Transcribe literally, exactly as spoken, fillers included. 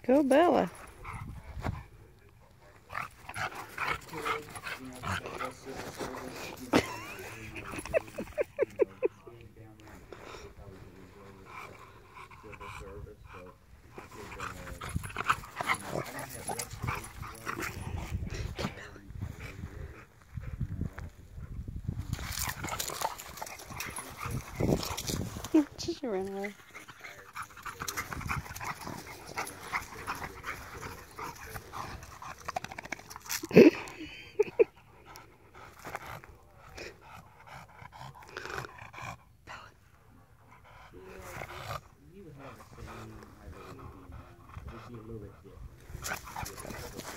Go Bella. Just run away. You would have the same, I believe, in, uh, it would be a little bit different.